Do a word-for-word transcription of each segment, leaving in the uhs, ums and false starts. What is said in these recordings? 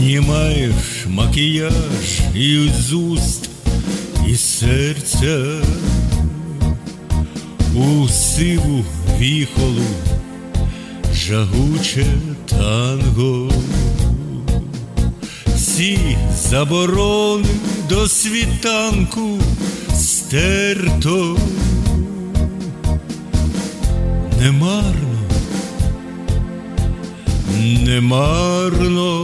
Знімаєш макіяж із уст і серця, у сиву віхолу жагуче танго. Всі заборони до світанку стерто. Немарно, немарно,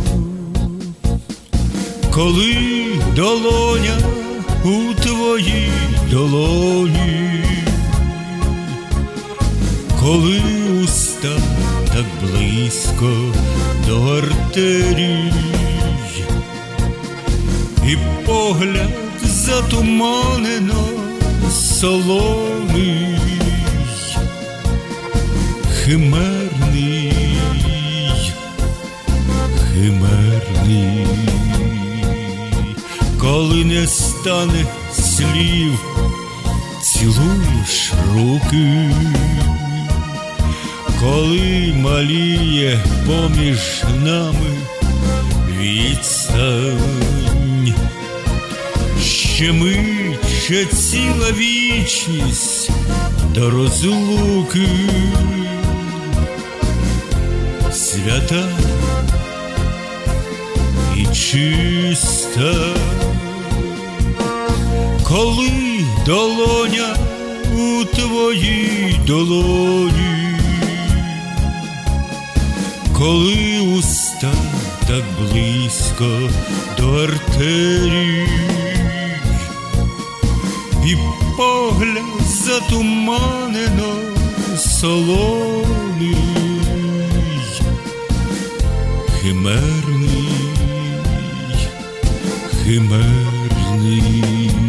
коли долоня у твоїй долоні, коли уста так близько до артерій, і погляд затуманено солоний, химерний, химерний, коли не стане слів, цілуєш руки, коли маліє поміж нами відстань, ще мить, ще ціла вічність до розлуки, свята і чиста, коли долоня у твоїй долоні, коли уста так близько до артерій, і погляд затуманено солоний, химерний, химерний.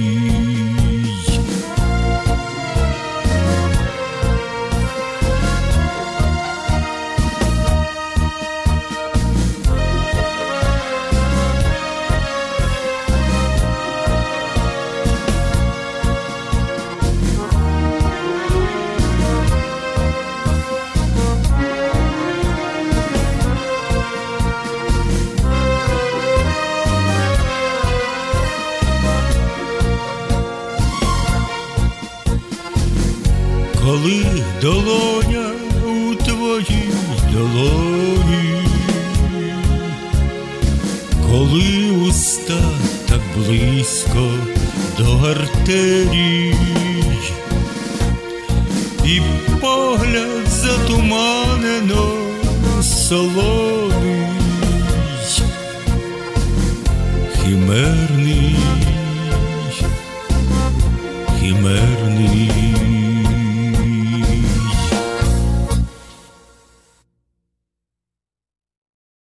Коли долоня у твоїй долоні, коли уста так близько до артерій, і погляд затуманено солоний, химерний, химерний.